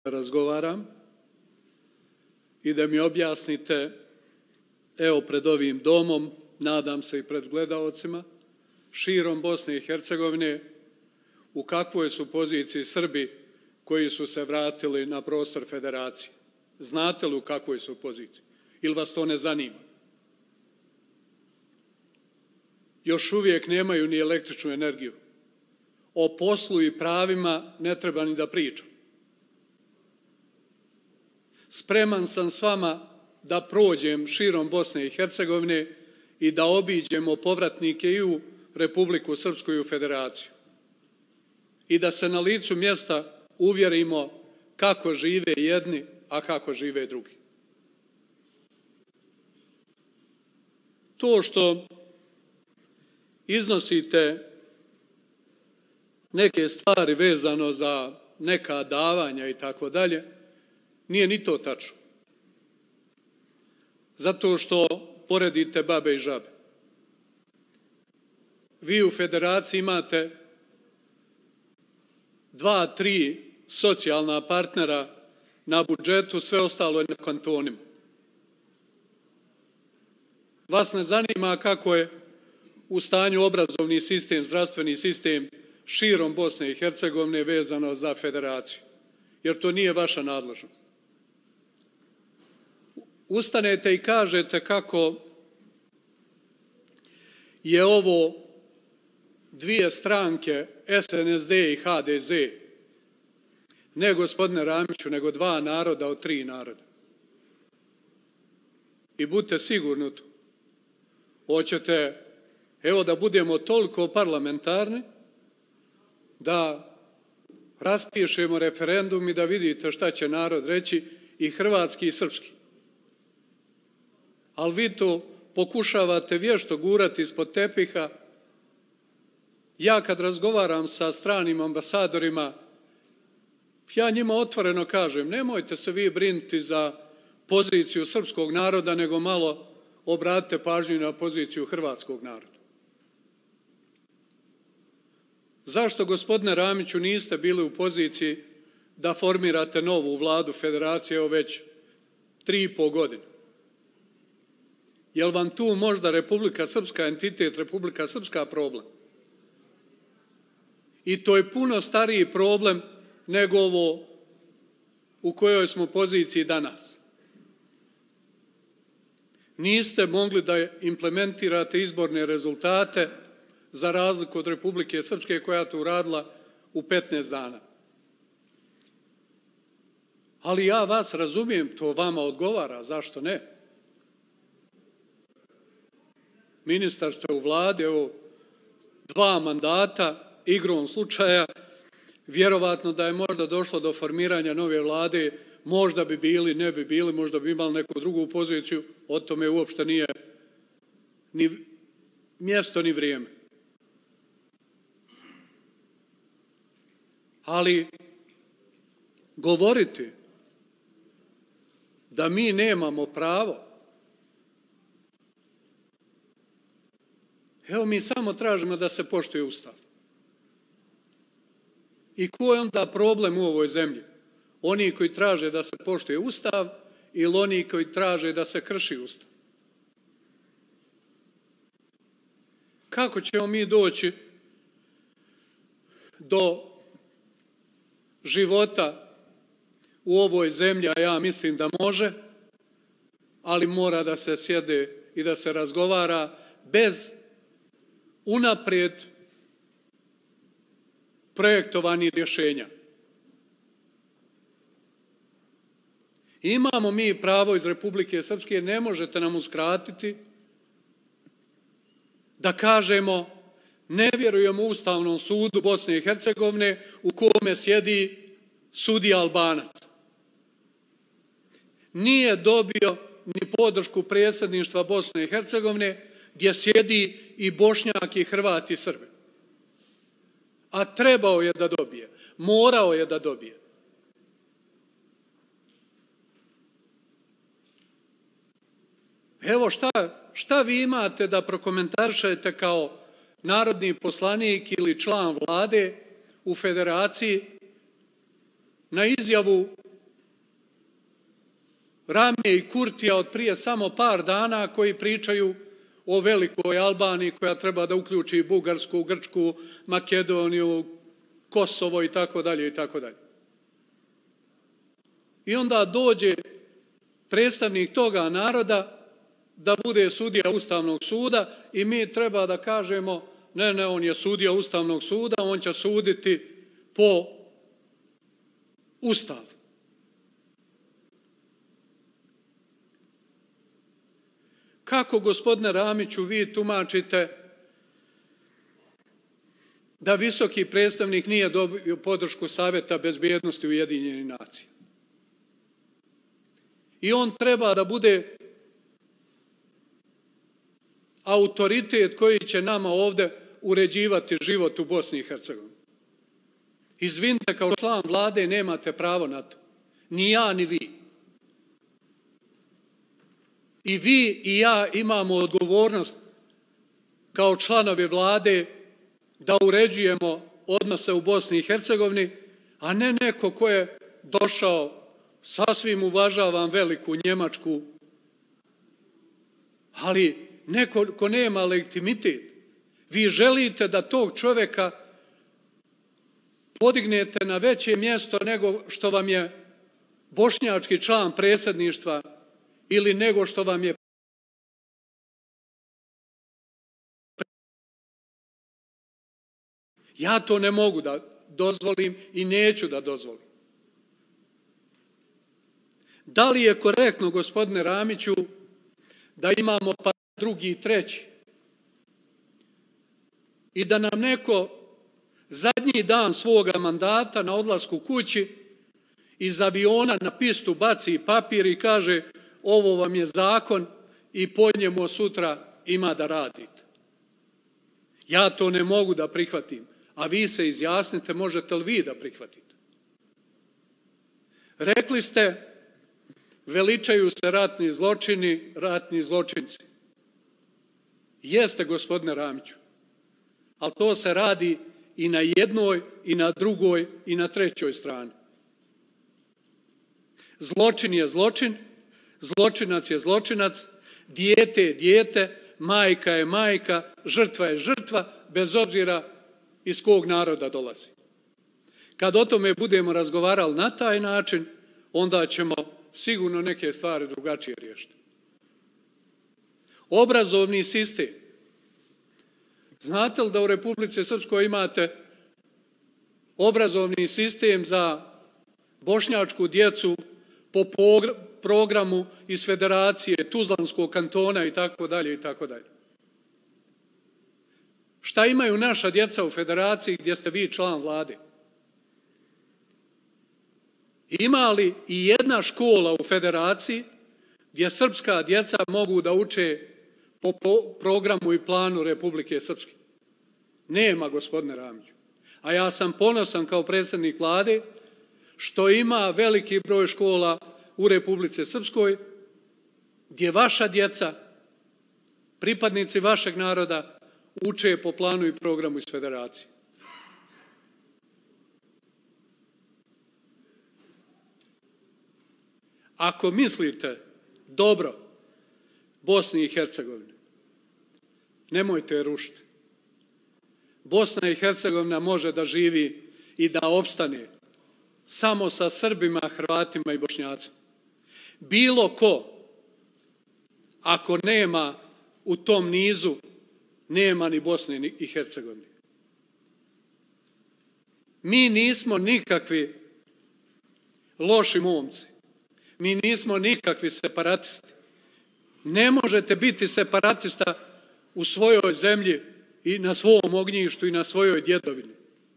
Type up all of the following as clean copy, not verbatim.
razgovaram i da mi objasnite, evo pred ovim domom, nadam se i pred gledaocima, širom Bosne i Hercegovine, u kakvoj su poziciji Srbi koji su se vratili na prostor federacije. Znate li u kakvoj su poziciji? Ili vas to ne zanima? Još uvijek nemaju ni električnu energiju. O poslu i pravima ne treba ni da pričam. Spreman sam s vama da prođem širom Bosne i Hercegovine i da obiđemo povratnike i u Republiku Srpsku i u Federaciju. I da se na licu mjesta uvjerimo kako žive jedni, a kako žive drugi. To što iznosite neke stvari vezano za neka davanja i tako dalje, nije ni to tačno. Zato što poredite babe i žabe. Vi u Federaciji imate 2-3 socijalna partnera na budžetu, sve ostalo je na kantonima. Vas ne zanima kako je u stanju obrazovni sistem, zdravstveni sistem širom Bosne i Hercegovine vezano za Federaciju, jer to nije vaša nadležnost. Ustanete i kažete kako je ovo dvije stranke, SNSD i HDZ, ne gospodine Ramiću, nego 2 naroda od 3 naroda. I budite sigurni u to. Hoćete, evo da budemo toliko parlamentarni, da raspišemo referendum i da vidite šta će narod reći, i hrvatski i srpski. Ali vi to pokušavate vješto gurati ispod tepiha. Ja kad razgovaram sa stranim ambasadorima, ja njima otvoreno kažem, nemojte se vi brinuti za poziciju srpskog naroda, nego malo obratite pažnju na poziciju hrvatskog naroda. Zašto, gospodine Ramiću, niste bili u poziciji da formirate novu vladu Federacije, evo već 3,5 godine? Je li vam tu možda Republika Srpska entitet, Republika Srpska problem? I to je puno stariji problem nego ovo u kojoj smo poziciji danas. Niste mogli da implementirate izborne rezultate za razliku od Republike Srpske koja je to uradila u 15 dana. Ali ja vas razumijem, to vama odgovara, zašto ne? Ministar ste u vladi, evo 2 mandata, igrom slučaja, vjerovatno da je možda došlo do formiranja nove vlade, možda bi bili, ne bi bili, možda bi imali neku drugu poziciju, o tome uopšte nije ni mjesto ni vrijeme. Ali govoriti da mi nemamo pravo, evo mi samo tražimo da se poštuje Ustav. I ko je onda problem u ovoj zemlji? Oni koji traže da se poštuje Ustav ili oni koji traže da se krši Ustav? Kako ćemo mi doći do života u ovoj zemlji, a ja mislim da može, ali mora da se sjede i da se razgovara bez unaprijed projektovanih rješenja. Imamo mi pravo iz Republike Srpske, ne možete nam uskratiti da kažemo ne vjerujemo Ustavnom sudu Bosne i Hercegovine u kome sjedi sudija Albanac. Nije dobio ni podršku predsjedništva Bosne i Hercegovine gdje sjedi i Bošnjak i Hrvat i Srbi. A trebao je da dobije, morao je da dobije. Evo šta vi imate da prokomentarišete kao narodni poslanik ili član vlade u Federaciji na izjavu Ramije i Kurtija od prije samo par dana koji pričaju o velikoj Albaniji koja treba da uključi Bugarsku, Grčku, Makedoniju, Kosovo i tako dalje i tako dalje. I onda dođe predstavnik toga naroda da bude sudija Ustavnog suda i mi treba da kažemo ne, on je sudija Ustavnog suda, on će suditi po Ustavu. Kako, gospodine Ramiću, vi tumačite da visoki predstavnik nije dobio podršku Savjeta bezbjednosti Ujedinjenih nacija? I on treba da bude autoritet koji će nama ovdje uređivati život u Bosni i Hercegovini. Izvinite, kao član vlade nemate pravo na to. Ni ja, ni vi. I vi i ja imamo odgovornost kao članovi vlade da uređujemo odnose u Bosni i Hercegovini, a ne neko ko je došao, sasvim uvažavam veliku Njemačku, ali neko ko nema legitimitet. Vi želite da tog čovjeka podignete na veće mjesto nego što vam je bošnjački član predsjedništva ili nego što vam je ja to ne mogu da dozvolim i neću da dozvolim. Da li je korektno, gospodine Ramiću, da imamo pa drugi i treći i da nam neko zadnji dan svoga mandata na odlasku kući iz aviona na pistu baci papir i kaže ovo vam je zakon i po njemu sutra ima da radite? Ja to ne mogu da prihvatim, a vi se izjasnite možete li vi da prihvatite. Rekli ste veličaju se ratni zločini, ratni zločinci. Jeste, gospodine Ramiću, ali to se radi i na jednoj, i na drugoj, i na trećoj strani. Zločin je zločin, zločinac je zločinac, dijete je dijete, majka je majka, žrtva je žrtva, bez obzira iz kog naroda dolazi. Kad o tome budemo razgovarali na taj način, onda ćemo sigurno neke stvari drugačije riješiti. Obrazovni sistem. Znate li da u Republici Srpskoj imate obrazovni sistem za bošnjačku djecu po programu iz Federacije, Tuzlanskog kantona i tako dalje i tako dalje? Šta imaju naša djeca u Federaciji gdje ste vi član vlade? Ima li i jedna škola u Federaciji gdje srpska djeca mogu da uče po programu i planu Republike Srpske? Nema, gospodine Ramiću. A ja sam ponosan kao predsjednik vlade što ima veliki broj škola u Republici Srpskoj gdje vaša djeca, pripadnici vašeg naroda, uče po planu i programu iz Federacije. Ako mislite dobro Bosni i Hercegovini, nemojte je rušiti. Bosna i Hercegovina može da živi i da opstane samo sa Srbima, Hrvatima i Bošnjacima. Bilo ko, ako nema u tom nizu, nema ni Bosne i Hercegovine. Mi nismo nikakvi loši momci. Mi nismo nikakvi separatisti. Ne možete biti separatista u svojoj zemlji i na svom ognjištu i na svojoj djedovini.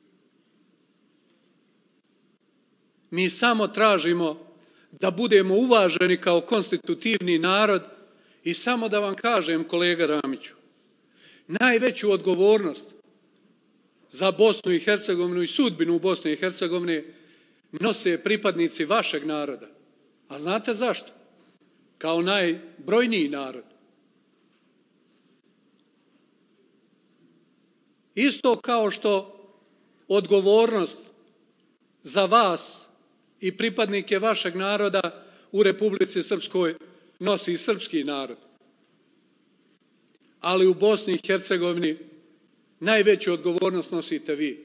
Mi samo tražimo da budemo uvaženi kao konstitutivni narod i samo da vam kažem, kolega Ramiću, najveću odgovornost za Bosnu i Hercegovinu i sudbinu Bosne i Hercegovine nose pripadnici vašeg naroda. A znate zašto? Kao najbrojniji narod. Isto kao što odgovornost za vas i pripadnike vašeg naroda u Republici Srpskoj nosi srpski narod. Ali u Bosni i Hercegovini najveću odgovornost nosite vi.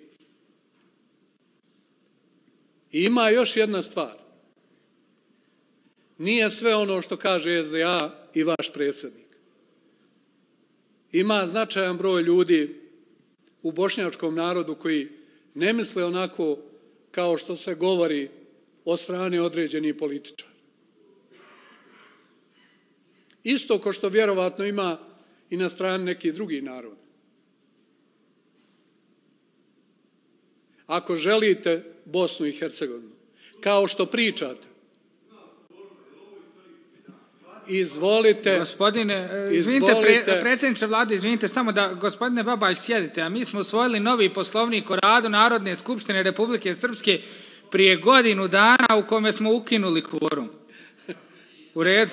I ima još jedna stvar. Nije sve ono što kaže SDA i vaš predsjednik. Ima značajan broj ljudi u bošnjačkom narodu koji ne misle onako kao što se govori od strane određenih političara. Isto kao što vjerovatno ima i na strani nekih drugih naroda. Ako želite Bosnu i Hercegovinu, kao što pričate, izvolite. Gospodine, izvinite, predsjedniče vlade, izvinite, samo da, gospodine Babaj, sjedite, a mi smo usvojili novi poslovnik o radu Narodne skupštine Republike Srpske prije godinu dana u kome smo ukinuli kvorum. U redu?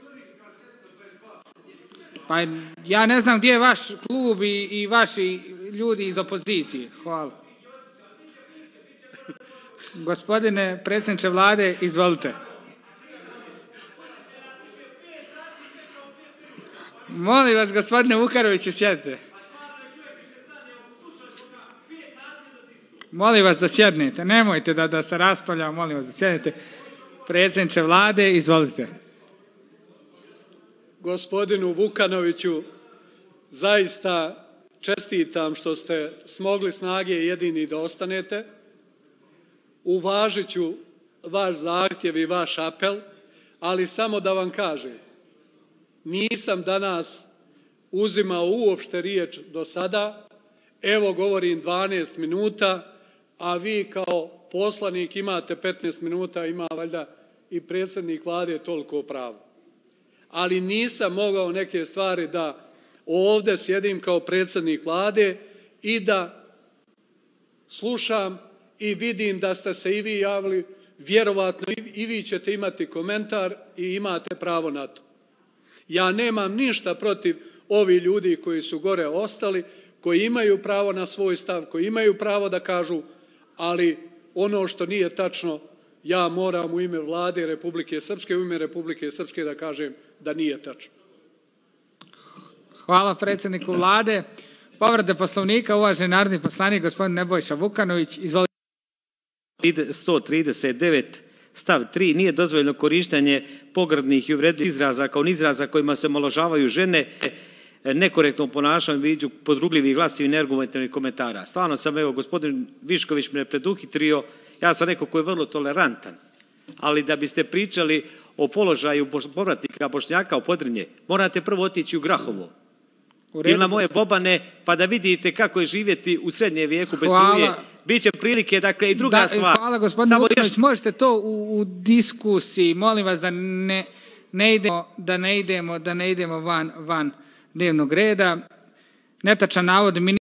Pa ja ne znam gdje je vaš klub i vaši ljudi iz opozicije. Hvala. Gospodine predsjedniče vlade, izvolite. Molim vas, gospodine Vukanoviću, sjedite. Molim vas da sjednete. Nemojte da se raspravljamo, molim vas da sjednete. Predsjedniče vlade, izvolite. Gospodinu Vukanoviću zaista čestitam što ste smogli snage jedini da ostanete. Uvažit ću vaš zahtjev i vaš apel, ali samo da vam kažem, nisam danas uzimao uopšte riječ do sada, evo govorim 12 minuta, a vi kao poslanik imate 15 minuta, ima valjda i predsjednik vlade toliko pravo. Ali nisam mogao neke stvari da ovdje sjedim kao predsjednik vlade i da slušam i vidim da ste se i vi javili, vjerovatno i vi ćete imati komentar i imate pravo na to. Ja nemam ništa protiv ovih ljudi koji su gore ostali, koji imaju pravo na svoj stav, koji imaju pravo da kažu, ali ono što nije tačno, ja moram u ime vlade Republike Srpske, u ime Republike Srpske da kažem da nije tačno. Hvala predsjedniku vlade. Povrede poslovnika, uvaženi narodni poslanik, gospodin Nebojša Vukanović, izvolite. 139 stav 3 nije dozvoljeno korištenje pogrdnih i uvredljivih izraza kao izraza kojima se omalovažavaju žene, nekorektno ponašanje viđu podrugljivih glasova i neargumentiranih komentara. Stvarno sam, evo, gospodin Višković me preduhitrio, ja sam neko koji je vrlo tolerantan, ali da biste pričali o položaju povratnika Bošnjaka u Podrinje, morate prvo otići u Grahovo ili na moje Bobane, pa da vidite kako je živjeti u srednje vijeku bez struje. Biće prilike, dakle, i druga stvar. Hvala, gospodine Vukanović, možete to u diskusiji, molim vas da ne idemo van dnevnog reda. Netačan navod,